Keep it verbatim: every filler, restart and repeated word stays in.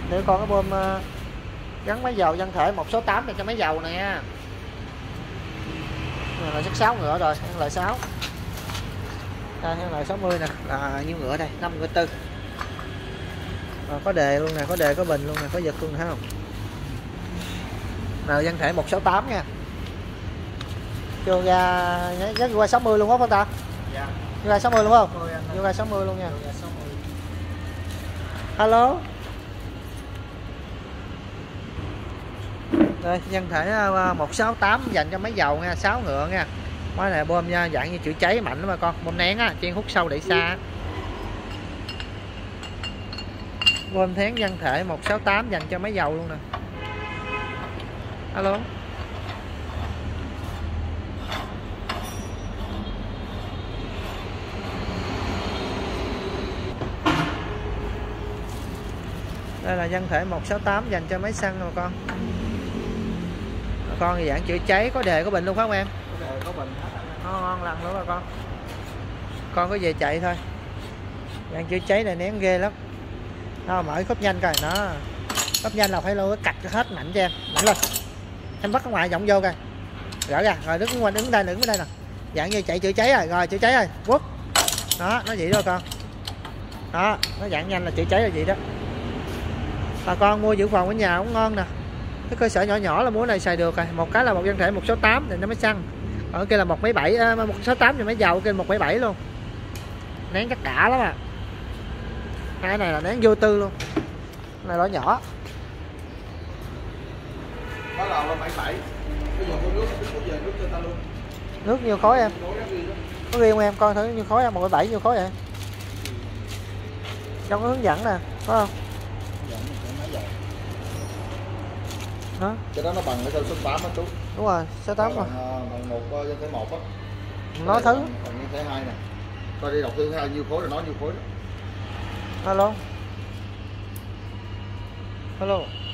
Để con cái bơm uh, gắn máy dầu nhân thể một sáu tám này cho máy dầu nè. Này là sáu ngựa rồi, là sáu. Đây là sáu mươi nè, là nhiêu ngựa đây, năm ngựa tư. À, có đề luôn nè, có đề có bình luôn nè, có giật luôn nè, thấy không? Nào nhân thể một sáu tám nha. Chưa ra nhớ qua sáu mươi luôn không ta? Dạ. Vô ra sáu mươi luôn không? Vô ra sáu mươi luôn nha. Alo. Đây, nhân thể một sáu tám dành cho máy dầu nha, sáu ngựa nha. Máy này bơm nha, dạng như chữa cháy mạnh đó mà con, bơm nén á, chuyên hút sâu đẩy xa. Bơm thén nhân thể một sáu tám dành cho máy dầu luôn nè. Alo. Đây là nhân thể một sáu tám dành cho máy xăng rồi con. Con thì dạng chữa cháy, có đề có bình luôn phải không em? Có đề có bình hết. Ngon, ngon lành luôn rồi con. Con có về chạy thôi. Dạng chữa cháy này nén ghê lắm. Nó mở khớp nhanh coi nó. Khớp nhanh là phải lôi cạch hết mạnh cho em. Mạnh lên. Em bắt ở ngoài giọng vô coi. Gỡ ra, rồi đứng quanh đứng đây, đứng ở đây nè. Dạng như chạy chữa cháy rồi, rồi chữa cháy rồi. Quất. Đó, nó vậy thôi con. Đó, nó dạng nhanh là chữa cháy là vậy đó. Bà con mua dự phòng ở nhà cũng ngon nè. Cái cơ sở nhỏ nhỏ là mua này xài được rồi. Một cái là một nhân thể một sáu tám thì nó mới xăng. Ở kia là một mấy bảy, một sáu tám thì mới dầu, kia một bảy bảy luôn. Nén chắc đã lắm à. Cái này là nén vô tư luôn. Cái này lỗ nhỏ. Có lò là bảy bảy. Bây giờ mua nước, nước về nước cho ta luôn. Nước nhiêu khối em? Có ghi không em? Coi thử nhiêu khối em, một bảy bảy nhiêu khối vậy? Trong cái hướng dẫn nè, có không? Đó. Cái đó nó bằng cái số tám á chú. Đúng rồi, sáu tám rồi. Bằng một nhân thể một á. Nói thứ. Bằng nhân thể hai nè. Coi đi đọc thứ hai nhiêu khối rồi nói nhiêu khối đó. Alo. Alo.